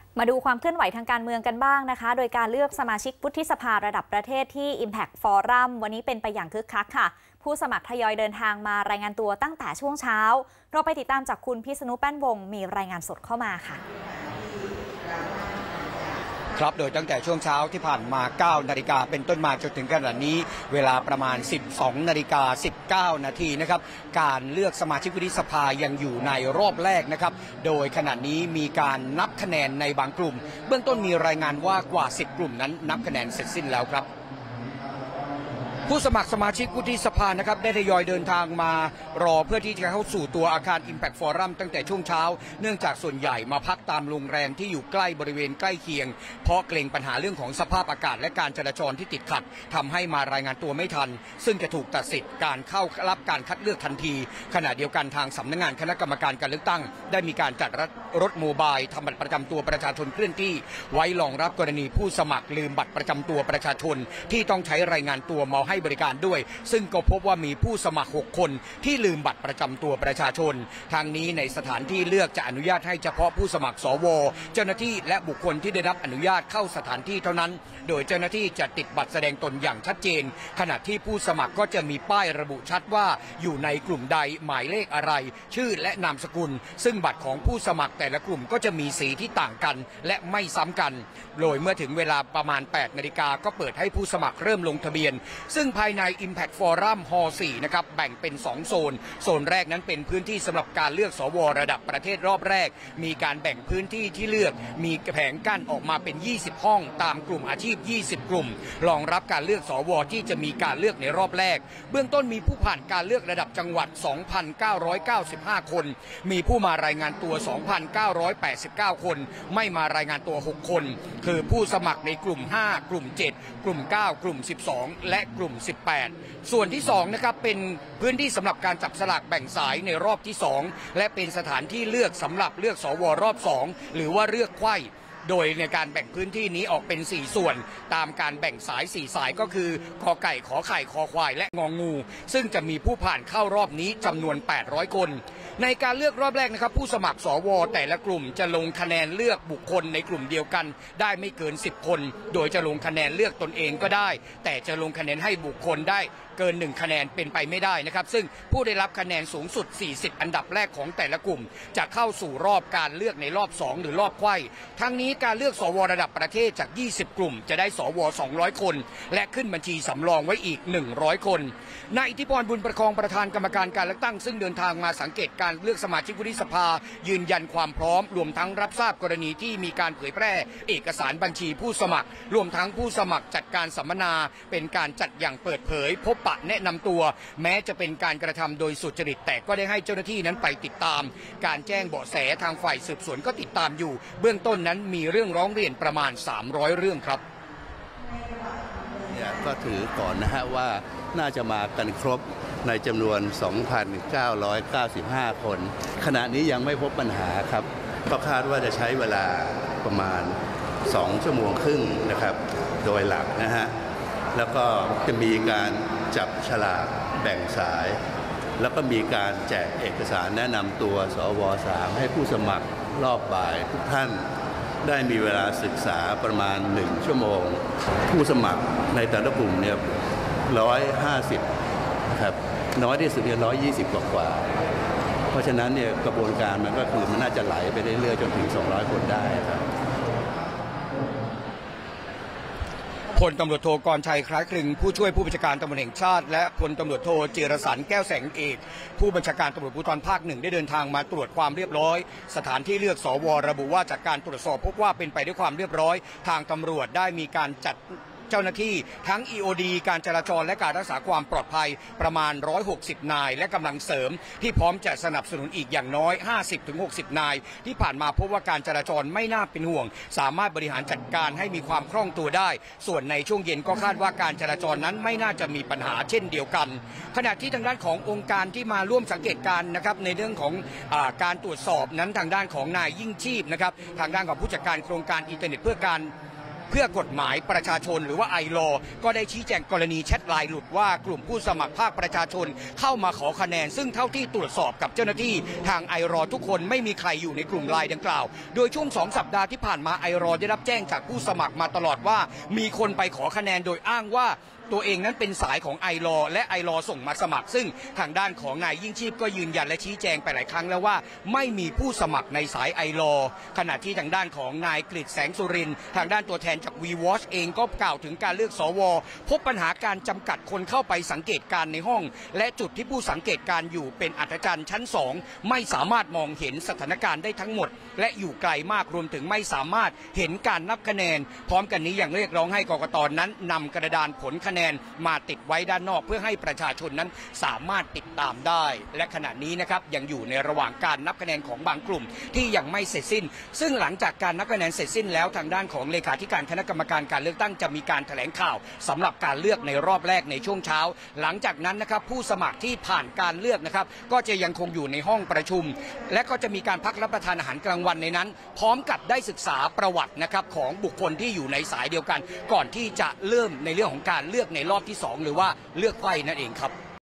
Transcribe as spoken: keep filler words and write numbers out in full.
มาดูความเคลื่อนไหวทางการเมืองกันบ้างนะคะโดยการเลือกสมาชิกวุฒิสภาระดับประเทศที่ Impact Forum วันนี้เป็นไปอย่างคึกคักค่ะผู้สมัครทยอยเดินทางมารายงานตัวตั้งแต่ช่วงเช้าเราไปติดตามจากคุณพิษณุแป้นวงศ์มีรายงานสดเข้ามาค่ะครับโดยตั้งแต่ช่วงเช้าที่ผ่านมาเก้านาฬิกาเป็นต้นมาจนถึงขณะนี้เวลาประมาณสิบสองนาฬิกาสิบเก้านาทีนะครับการเลือกสมาชิกวุฒิสภายังอยู่ในรอบแรกนะครับโดยขณะนี้มีการนับคะแนนในบางกลุ่มเบื้องต้นมีรายงานว่ากว่าสิบกลุ่มนั้นนับคะแนนเสร็จสิ้นแล้วครับผู้สมัครสมาชิกวุฒิสภานะครับได้ทยอยเดินทางมารอเพื่อที่จะเข้าสู่ตัวอาคาร Impact Forum ตั้งแต่ช่วงเช้าเนื่องจากส่วนใหญ่มาพักตามโรงแรมที่อยู่ใกล้บริเวณใกล้เคียงเพราะเกรงปัญหาเรื่องของสภาพอากาศและการจราจรที่ติดขัดทำให้มารายงานตัวไม่ทันซึ่งจะถูกตัดสิทธิ์การเข้ารับการคัดเลือกทันทีขณะเดียวกันทางสำนักงานคณะกรรมการการเลือกตั้งได้มีการจัดรถโมบายทำบัตรประจำตัวประชาชนเคลื่อนที่ไว้รองรับกรณีผู้สมัครลืมบัตรประจำตัวประชาชนที่ต้องใช้รายงานตัวมาให้บริการด้วยซึ่งก็พบว่ามีผู้สมัครหกคนที่ลืมบัตรประจำตัวประชาชนทางนี้ในสถานที่เลือกจะอนุญาตให้เฉพาะผู้สมัครสวเจ้าหน้าที่และบุคคลที่ได้รับอนุญาตเข้าสถานที่เท่านั้นโดยเจ้าหน้าที่จะติดบัตรแสดงตนอย่างชัดเจนขณะที่ผู้สมัครก็จะมีป้ายระบุชัดว่าอยู่ในกลุ่มใดหมายเลขอะไรชื่อและนามสกุลซึ่งบัตรของผู้สมัครแต่ละกลุ่มก็จะมีสีที่ต่างกันและไม่ซ้ำกันโดยเมื่อถึงเวลาประมาณแปดนาฬิกาก็เปิดให้ผู้สมัครเริ่มลงทะเบียนซึ่งภายใน Impact Forum ฮอลล์ สี่นะครับแบ่งเป็นสองโซนโซนแรกนั้นเป็นพื้นที่สำหรับการเลือกสวระดับประเทศรอบแรกมีการแบ่งพื้นที่ที่เลือกมีแผงกั้นออกมาเป็นยี่สิบห้องตามกลุ่มอาชีพยี่สิบกลุ่มรองรับการเลือกสวที่จะมีการเลือกในรอบแรกเบื้องต้นมีผู้ผ่านการเลือกระดับจังหวัด สองพันเก้าร้อยเก้าสิบห้า คนมีผู้มารายงานตัว สองพันเก้าร้อยแปดสิบเก้า คนไม่มารายงานตัวหกคนคือผู้สมัครในกลุ่มห้ากลุ่มเจ็ดกลุ่มเก้ากลุ่มสิบสองและกลุ่มสิบแปดส่วนที่สองนะครับเป็นพื้นที่สำหรับการจับสลากแบ่งสายในรอบที่สองและเป็นสถานที่เลือกสำหรับเลือกสวรอบสองหรือว่าเลือกไขว้โดยในการแบ่งพื้นที่นี้ออกเป็นสี่ส่วนตามการแบ่งสายสี่สายก็คือกอไก่ขอไข่คอควายและงองูซึ่งจะมีผู้ผ่านเข้ารอบนี้จำนวนแปดร้อยคนในการเลือกรอบแรกนะครับผู้สมัครสวแต่ละกลุ่มจะลงคะแนนเลือกบุคคลในกลุ่มเดียวกันได้ไม่เกินสิบคนโดยจะลงคะแนนเลือกตนเองก็ได้แต่จะลงคะแนนให้บุคคลได้เกินหนึ่งคะแนนเป็นไปไม่ได้นะครับซึ่งผู้ได้รับคะแนนสูงสุดสี่สิบอันดับแรกของแต่ละกลุ่มจะเข้าสู่รอบการเลือกในรอบสองหรือรอบไขว้ทั้งนี้การเลือกสวระดับประเทศจากยี่สิบกลุ่มจะได้สวสองร้อยคนและขึ้นบัญชีสำรองไว้อีกหนึ่งร้อยคนนายอิทธิพรบุญประคองประธานกรรมการการเลือกตั้งซึ่งเดินทางมาสังเกตการเลือกสมาชิกวุฒิสภายืนยันความพร้อมรวมทั้งรับทราบกรณีที่มีการเผยแพร่เอกสารบัญชีผู้สมัครรวมทั้งผู้สมัครจัดการสัมมนาเป็นการจัดอย่างเปิดเผยพบปะแนะนำตัวแม้จะเป็นการกระทำโดยสุจริตแต่ก็ได้ให้เจ้าหน้าที่นั้นไปติดตามการแจ้งเบาะแสทางฝ่ายสืบสวนก็ติดตามอยู่เบื้องต้นนั้นมีเรื่องร้องเรียนประมาณสามร้อยเรื่องครับเนี่ยก็ถือก่อนนะฮะว่าน่าจะมากันครบในจำนวน สองพันเก้าร้อยเก้าสิบห้า คนขณะนี้ยังไม่พบปัญหาครับก็คาดว่าจะใช้เวลาประมาณสองชั่วโมงครึ่งนะครับโดยหลักนะฮะแล้วก็จะมีการจับฉลากแบ่งสายแล้วก็มีการแจกเอกสารแนะนำตัวสวสามให้ผู้สมัครรอบบ่ายทุกท่านได้มีเวลาศึกษาประมาณหนึ่งชั่วโมงผู้สมัครในแต่ละกลุ่มเนี่ยร้อยห้าสิบครับน้อยที่สุดเนี่ยร้อยยี่สิบกว่ากว่าเพราะฉะนั้นเนี่ยกระบวนการมันก็คือมันน่าจะไหลไปเรื่อยๆจนถึงสองร้อยคนได้ครับพลตำรวจโทกรชัยคล้ายคลึงผู้ช่วยผู้บัญชาการตำรวจแห่งชาติและพลตำรวจโทจิรสันต์แก้วแสงเอกผู้บัญชาการตำรวจภูธรภาคหนึ่งได้เดินทางมาตรวจความเรียบร้อยสถานที่เลือกสวระบุว่าจากการตรวจสอบพบว่าเป็นไปด้วยความเรียบร้อยทางตำรวจได้มีการจัดเจ้าหน้าที่ทั้ง อี โอ ดี การจราจรและการรักษาความปลอดภัยประมาณหนึ่งร้อยหกสิบนายและกำลังเสริมที่พร้อมจะสนับสนุนอีกอย่างน้อย ห้าสิบถึงหกสิบ นายที่ผ่านมาพบว่าการจราจรไม่น่าเป็นห่วงสามารถบริหารจัดการให้มีความคล่องตัวได้ส่วนในช่วงเย็นก็คาดว่าการจราจรนั้นไม่น่าจะมีปัญหาเช่นเดียวกันขณะที่ทางด้านขององค์การที่มาร่วมสังเกตการณ์นะครับในเรื่องของอาการตรวจสอบนั้นทางด้านของนายยิ่งชีพนะครับทางด้านของผู้จัดการโครงการอินเทอร์เน็ตเพื่อการเพื่อกฎหมายประชาชนหรือว่าไอลอก็ได้ชี้แจงกรณีแชทไลน์หลุดว่ากลุ่มผู้สมัครภาคประชาชนเข้ามาขอคะแนนซึ่งเท่าที่ตรวจสอบกับเจ้าหน้าที่ทางไอรอทุกคนไม่มีใครอยู่ในกลุ่มไลน์ดังกล่าวโดยช่วงสองสัปดาห์ที่ผ่านมาไอรอได้รับแจ้งจากผู้สมัครมาตลอดว่ามีคนไปขอคะแนนโดยอ้างว่าตัวเองนั้นเป็นสายของไอรอและไอรอส่งมาสมัครซึ่งทางด้านของนายยิ่งชีพก็ยืนยันและชี้แจงไปหลายครั้งแล้วว่าไม่มีผู้สมัครในสายไอรอขณะที่ทางด้านของนายกฤษแสงสุรินทร์ทางด้านตัวแทนจาก วี วอช เองก็กล่าวถึงการเลือกสวพบปัญหาการจำกัดคนเข้าไปสังเกตการในห้องและจุดที่ผู้สังเกตการอยู่เป็นอัธจันทร์ชั้นสองไม่สามารถมองเห็นสถานการณ์ได้ทั้งหมดและอยู่ไกลมากรวมถึงไม่สามารถเห็นการนับคะแนนพร้อมกันนี้ยังเรียกร้องให้กกต.นั้นนำกระดานผลคะแนนมาติดไว้ด้านนอกเพื่อให้ประชาชนนั้นสามารถติดตามได้และขณะนี้นะครับยังอยู่ในระหว่างการนับคะแนนของบางกลุ่มที่ยังไม่เสร็จสิ้นซึ่งหลังจากการนับคะแนนเสร็จสิ้นแล้วทางด้านของเลขาธิการคณะกรรมการการเลือกตั้งจะมีการแถลงข่าวสำหรับการเลือกในรอบแรกในช่วงเช้าหลังจากนั้นนะครับผู้สมัครที่ผ่านการเลือกนะครับก็จะยังคงอยู่ในห้องประชุมและก็จะมีการพักรับประทานอาหารกลางวันในนั้นพร้อมกับได้ศึกษาประวัตินะครับของบุคคลที่อยู่ในสายเดียวกันก่อนที่จะเริ่มในเรื่องของการเลือกในรอบที่สองหรือว่าเลือกไขว้นั่นเองครับ